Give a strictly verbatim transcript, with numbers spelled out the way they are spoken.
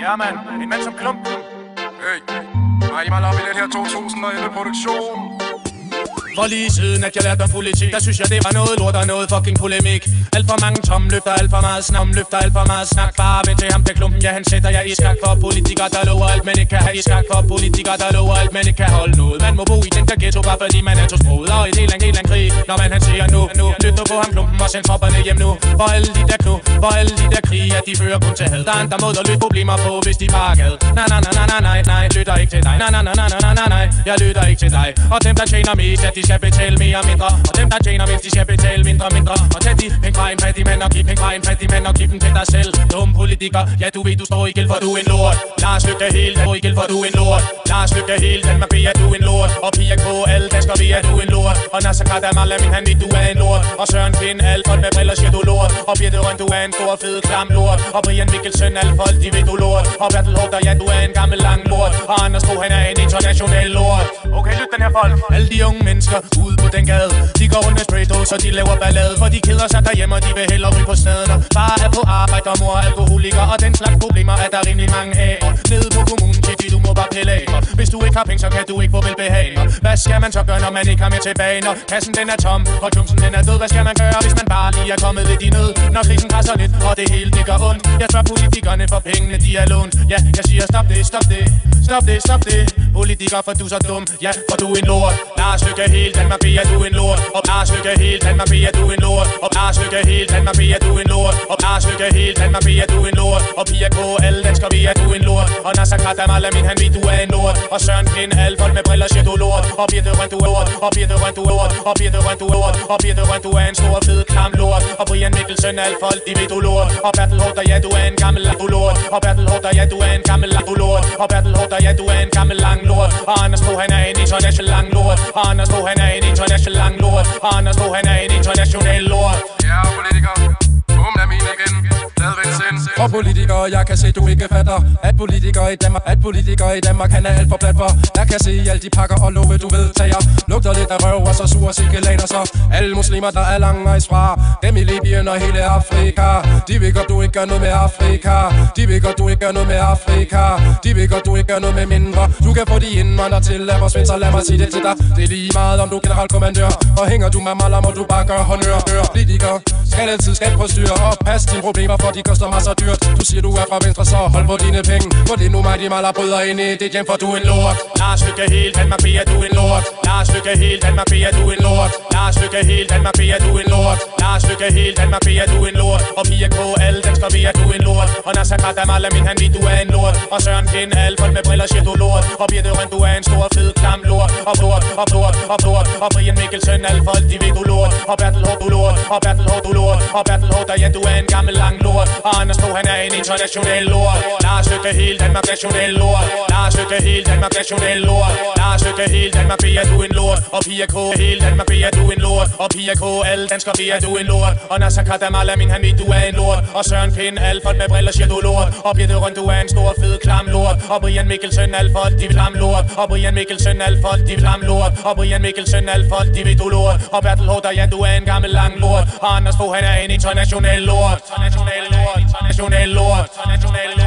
Ja, mand. En mand som Klumpen. Hey. Nej, mig op i den her to tusind og elleve produktion. For lige siden at jeg lærte om politik, der synes jeg det var noget lort og noget fucking polemik. Alt for mange tomme løfter, alt for meget snak, løfter alt for meget snak. Bare vent til ham til Klumpen, ja han sætter jeg i skak. For politikere der lover alt, men ikke kan have i skak. For politikere der lover alt, men ikke kan holde noget. Man må bo i den der ghetto, bare fordi man er tosproget. Og et helt lang, helt lang krig, når man han siger nu, nu. Lyt nu på ham Klumpen og send tropperne hjem nu. For alle de der knu, for alle de der krige, at de fører kun til had. Der er andre måder at løse problemer på, hvis de bare gad. Nej, nej, nej, nej, nej, nej, lytter ikke til dig. Nej, nej, nej, nej, nej, nej, nej, jeg lytter ikke til dig. Og dem der tjener mest, at de skal betale mere og mindre. Og dem der tjener mindst, de skal betale mindre og mindre. Og tag de penge fra en fattig mand og giv penge fra en fattig mand og giv dem til dig selv. Dum politiker, ja du ved du står i gæld for du er en lort. Lars Løkke helt, står i gæld for du er en lort. Lars Løkke helt, Danmark ved at du er en lort. Og Pia K, alle danskere ved at du er en lort. Og Nasser Kademal, min han ved du er en lort. Og Søren Pind, alle folk med briller siger du lort. Og Birte Røn, du er en stor fed klam lort. Og Brian Mikkelsen, alle folk de ved du lort. Og Bertel Hågter, ja du er en gammel lang lort. Og Anders Bo, han er en international lort. Okay, lyt den her folk. Alle de unge mennesker ude på den gade, de går rundt med spraydås og de laver ballade. For de keder sig derhjemme og de vil hellere ryge på staden. Og far er på arbejde og mor er alkoholiker. Og den slags problemer er der rimelig mange af. Og nede på kommunen til du må bare pille af. Og hvis du ikke har penge, så kan du ikke få velbehag. Og hvad skal man så gøre, når man ikke har med tilbage? Når kassen den er tom, og klumsen den er død. Hvad skal man gøre, hvis man bare lige er kommet lidt i nød? Når krisen presser lidt, og det hele det gør ondt. Jeg spørger politikerne for pengene, de er lånt. Ja, jeg siger stop det, stop det, stop det, stop det. Politikere, for du er så dum, ja, for du er en lort. Lars Løkke helt, Danmark ved at du er en lort. Og Lars Løkke helt, Danmark ved at du er en lort. Og Lars Løkke helt, Danmark ved at du er en lort. Og Lars Løkke helt, Danmark ved at du er en lort. Og Pia K, alle danskere ved at du er en lort. Og Nasser Kademal, min han ved du er en lort. Og Søren Pind, alle folk med briller siger du lort. Og Birte Røn, du er lort. Og Birte Røn, du er lort. Og Birte Røn, du er lort. Og Birte Røn, du er en stor fed klam lort. Og Brian Mikkelsen, alle folk de ved du lort. Og Bertel Hågter, ja du er en gammel lang lort. Og Bertel Hågter, ja du er en gammel lang lort. Og Bertel Hågter, ja du er en gammel lang lort. Og Anders Bo, han er en international lang lort. Og Anders Bo, han er en international lang lort. Og Anders Bo, han er en international lort. Ja, politikere. Bum, er min igen. Lad vind sind. Og politikere, jeg kan se du ikke fatter. At politikere i Danmark, at politikere i Danmark, han er alt for plat for. Jeg kan se alle de pakker og love du vedtager. Lugter lidt af røv og så sur sikkerlater så. Alle muslimer der er langvejs fra. Dem i Libyen og hele Afrika. De vil godt du ikke gør noget med Afrika. De vil godt du ikke gør noget med Afrika. De vil godt du ikke gør noget med mindre. Du kan få de indvandrere til at forsvinde, så lad mig sige det til dig. Det er lige meget om du er generalkommandør. Og hænger du med maler, må du bare gøre honør. Politikere skal altid skabe på styr. Og pas dine problemer, for de koster mig så dyrt. Du siger du er fra venstre, så hold på dine penge. For det er nu mig, de maler bryder ind i det hjem, for du er en lort. Lars Løkke helt, Danmark ved at du er en lort. Lars Løkke helt, Danmark ved at du er en lort. Lars Løkke helt, Danmark ved at du er en lort. Lars Løkke helt, Danmark ved at du er en lort. Og Pia K, alle danskere ved at du er en lort. Og Nasser Kademal, min han ved du er en lort. Og Søren Pind, alle folk med briller siger du lort. Og Birte Røn, du er en stor fed klam lort. Og lort, og lort, og lort. Og Brian Mikkelsen, alle folk de ved du lort. Og Bertel Hågter, du lort. Og Bertel Hågter, du lort. Og Bertel Hågter, ja du er en gammel lang lort. Og Anders Bo, han er en international lort. Lars Løkke helt, Danmark national lort. Lars Løkke helt, Danmark national lort. Lars Løkke helt, Danmark ved at du er en lort. Og Pia K helt, Danmark ved at du er en lort. Og Pia K, alle danskere ved at du er en lort. Og Nasser Kademal, min han ved du er en lort. Og Søren Pind, alle folk med briller siger du lort. Og Birte Røn, du er en stor fed klam lort. Og Brian Mikkelsen, alle folk de vil klam lort. Og Brian Mikkelsen, alle folk de vil klam lort. Og Brian Mikkelsen, alle folk de ved du lort. Og Bertel Hågter, ja du er en gammel lang lort. Og Anders Bo, han er en international lort. International lort. International lort. International lort.